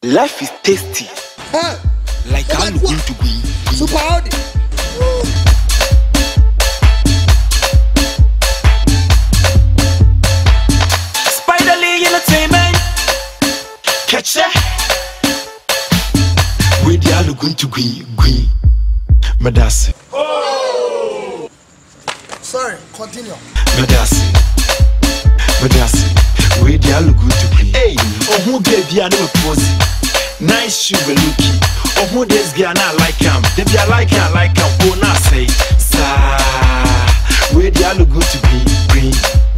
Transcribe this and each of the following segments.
Life is tasty. Huh? Like how you going to be. Super Audi. Spiderly Entertainment. Catch ya. Where the all going to green. Madasi. Oh. Sorry, continue. Madasi. Where the all going to green. Hey, oh who gave you another pose? Nice shoe looking. Oh who this guy not like him? They be like him. Oh not say. Sa. Where the all going to green.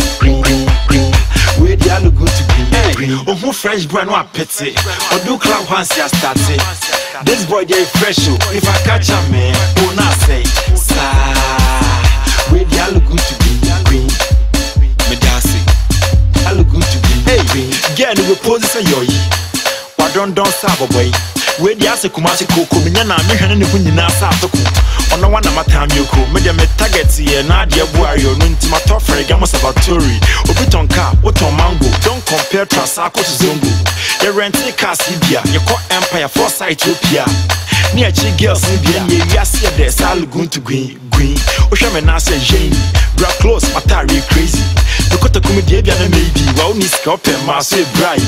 Where the all going to green. Oh who fresh brand one petty. Oh do club once you start it. This boy they fresh oh. If I catch a man, oh not say. Sa. Where the all going to green. Medasi. All going to green. Hey, get the poses and yo. Don't sabo boy. Where the ase kumasi koko minya na mehwe ne hu nyina sa atoko. Ono wana matam yoko. Me de me target ye na de buari onu ntima tofre gamo sabatori. Obiton car, oton mango. Don't compare Trasako to Zongo. Ye rent a car Sibia, ye call Empire for Ethiopia. Near chi girls Sibia, ye yasi de sal going to green. Osha me na say Jane. Bra close matari crazy. Because the comedy bia na maybe wa oni ska open ma so bright.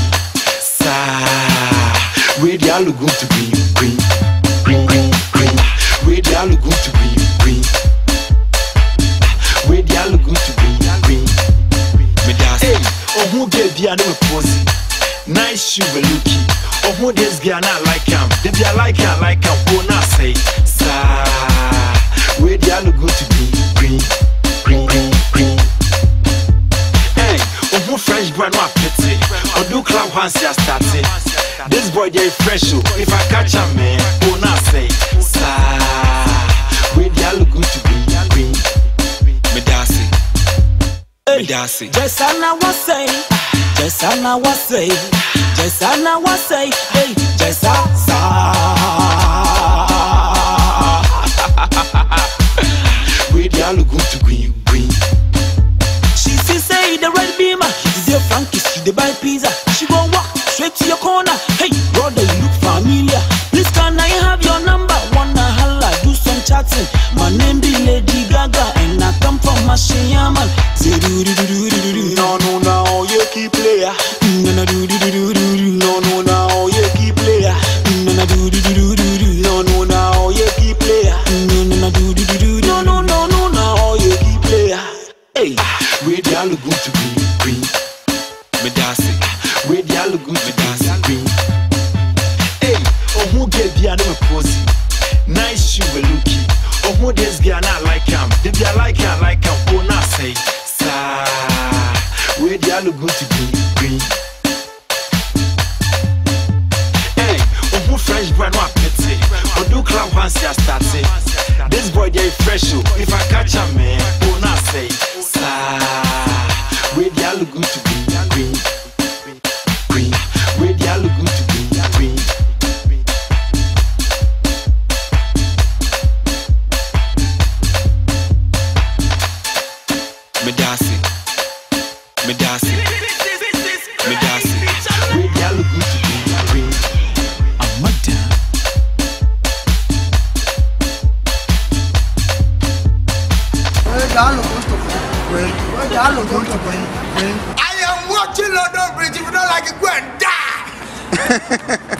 Where the all going to green. Where the all going to green. Where the all going to green. Hey, oh who gave you another pose? Nice shoe looking. Oh who this guy not like him? They be like him. Oh not say. Sa. Where the all going to green. Hey, oh who fresh brand one petty. Oh do club once you start it. This boy they fresh oh. If I catch a man, oh not say. Sa. Where the all going to green. Medasi. Jesana was say. Hey, Jessa. Where the all going to green. She say the red beamer. Is your Frankie? She dey buy pizza. She gon' walk straight to your corner. Hey, brother, you look familiar. Please can I have your number? Wanna holla, do some chatting. My name be Lady Gaga, and I come from Mashiyaman. Say do. No, you keep player. No, you keep player. No, you keep player. No, you keep player. Hey, where the all going to green. Medasi. Where the all going to green. Hey, oh who gave you another pose? Nice shoe looking. Oh who this guy not like him? They be like him. Oh not say. Sa. Where the all going to green. Hey, oh who fresh brand one petty. Oh do club once you start it. This boy they fresh oh. If I catch a man, oh not say. Sa. Where the all going to green. Where the all going to green. Medasi. Where the all going to green. I'm a damn. Where the all going to green. Where the all going to green. I am watching London Bridge. If you don't like it, go and die.